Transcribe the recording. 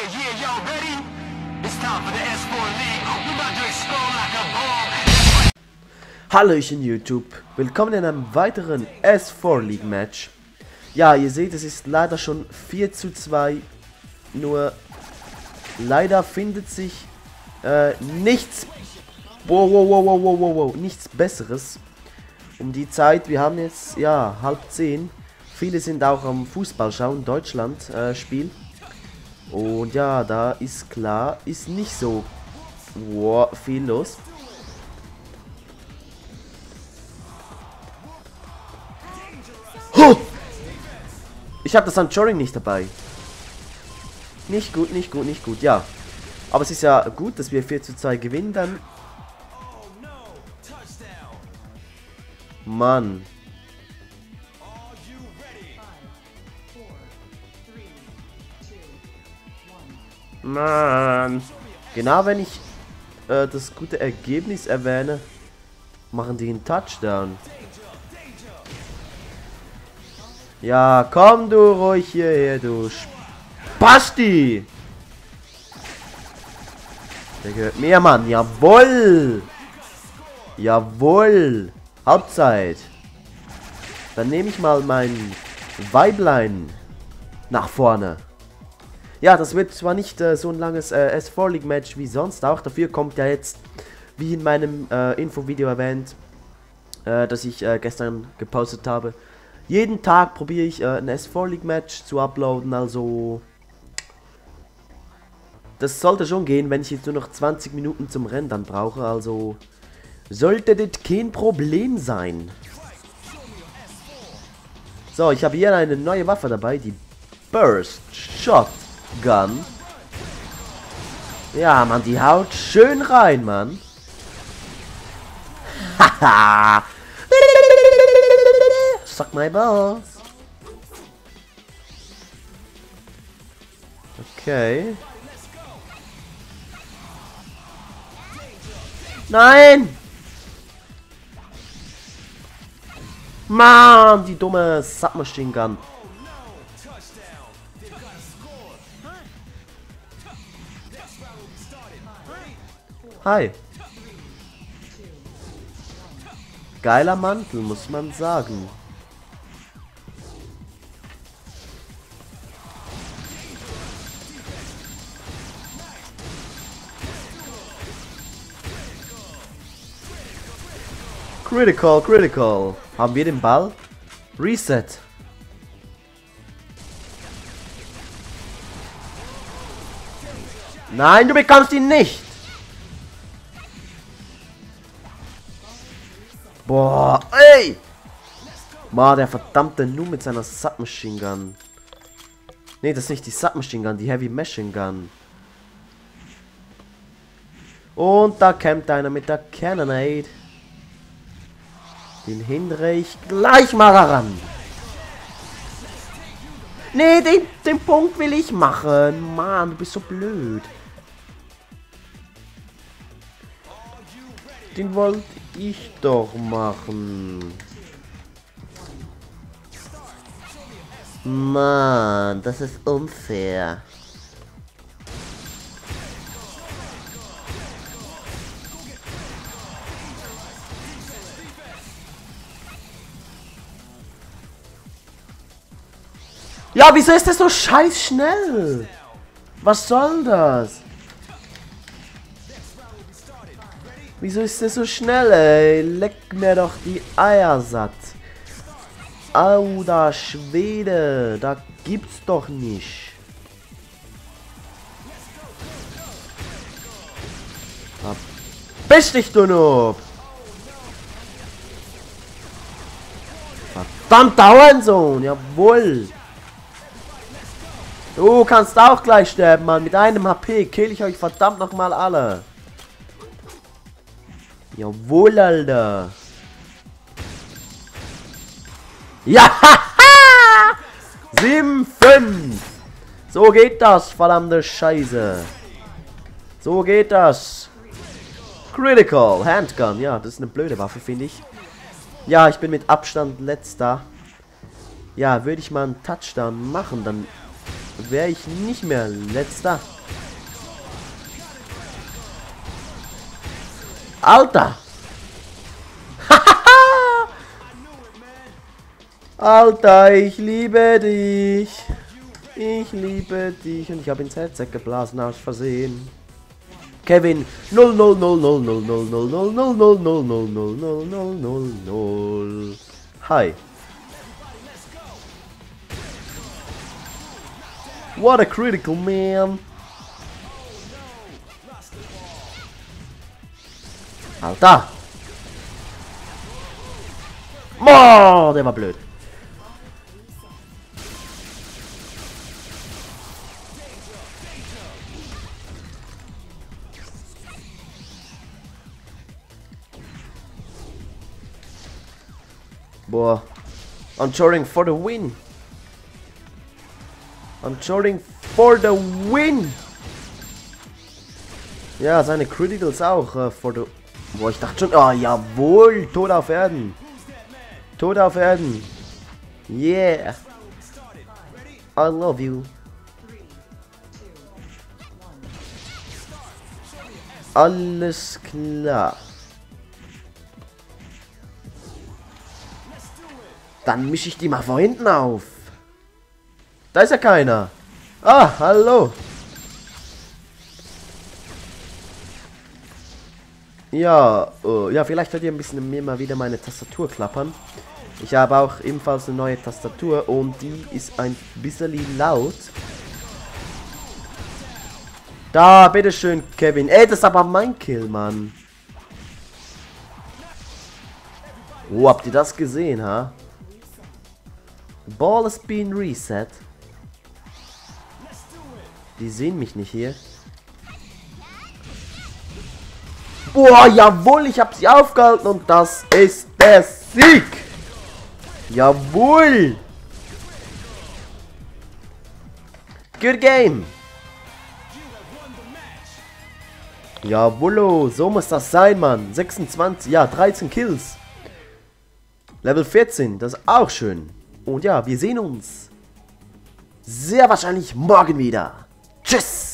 yeah, y'all ready? It's time for the S4 League. We about to explode like a bomb. Hallöchen YouTube, willkommen in einem weiteren S4 League Match. Ja, ihr seht, es ist leider schon 4:2, nur leider findet sich nichts, nichts Besseres um die Zeit. Wir haben jetzt, ja, 9:30, viele sind auch am Fußball schauen, Deutschland Spiel. Und ja, da ist klar, ist nicht so viel los. Ich habe das Anchoring nicht dabei. Nicht gut, nicht gut, nicht gut, ja. Aber es ist ja gut, dass wir 4:2 gewinnen dann. Mann. Mann. Genau, wenn ich das gute Ergebnis erwähne, machen die einen Touchdown. Ja, komm du ruhig hierher, du Spasti! Der gehört mir, Mann. Jawohl! Jawohl! Halbzeit. Dann nehme ich mal mein Weiblein nach vorne. Ja, das wird zwar nicht so ein langes S4 League Match wie sonst auch. Dafür kommt ja jetzt, wie in meinem Infovideo erwähnt, das ich gestern gepostet habe. Jeden Tag probiere ich ein S4 League Match zu uploaden, also das sollte schon gehen, wenn ich jetzt nur noch 20 Minuten zum Rennen dann brauche, also sollte das kein Problem sein. So, ich habe hier eine neue Waffe dabei, die Burst Shotgun. Ja, Mann, die haut schön rein, Mann. Haha. Suck my balls. Okay. Nein! Mann, die dumme Submachine Gun. Hi. Geiler Mantel, muss man sagen. Critical, critical. Haben wir den Ball? Reset. Nein, du bekommst ihn nicht. Boah, ey. Mann, der verdammte Nu mit seiner Submachine Gun. Ne, das ist nicht die Submachine Gun, die Heavy Machine Gun. Und da kämpft einer mit der Cannonade. Den hindere ich gleich mal ran. Nee, den Punkt will ich machen. Mann, du bist so blöd. Den wollte ich doch machen. Mann, das ist unfair. Ja, wieso ist das so scheiß schnell? Was soll das? Wieso ist das so schnell, ey? Leck mir doch die Eier satt. Au, da Schwede, da gibt's doch nicht. Verpiss dich, du Noob! Verdammt, Dauernsohn, jawohl! Du kannst auch gleich sterben, Mann. Mit einem HP kill ich euch verdammt nochmal alle. Jawohl, Alter. Ja! 7-5. So geht das, verdammte Scheiße. So geht das. Critical Handgun. Ja, das ist eine blöde Waffe, finde ich. Ja, ich bin mit Abstand letzter. Ja, würde ich mal einen Touchdown machen, dann wäre ich nicht mehr letzter. Alter! Alter, ich liebe dich. Ich liebe dich. Und ich habe ins Headset geblasen aus Versehen. Kevin 0 0 0 0 0 0 0 0 0 0 0 0 0 0 0 0 0. Hi. What a critical man. Alter. Oh, der war blöd. Boah. Unchoring for the win. Unchoring for the win. Ja, seine Criticals auch for the... Boah, ich dachte schon... Oh, jawohl. Tod auf Erden. Tod auf Erden. Yeah. I love you. Alles klar. Dann mische ich die mal vor hinten auf. Da ist ja keiner. Ah, hallo. Ja, ja, vielleicht hört ihr ein bisschen mir mal wieder meine Tastatur klappern. Ich habe auch ebenfalls eine neue Tastatur und die ist ein bisschen laut. Da, bitteschön, Kevin. Ey, das ist aber mein Kill, Mann. Oh, habt ihr das gesehen, ha? Ball is being reset. Die sehen mich nicht hier. Boah, jawohl, ich habe sie aufgehalten und das ist der Sieg. Jawohl. Good game. Jawollo, so muss das sein, Mann. 26, ja, 13 Kills. Level 14, das ist auch schön. Und ja, wir sehen uns sehr wahrscheinlich morgen wieder. Tschüss.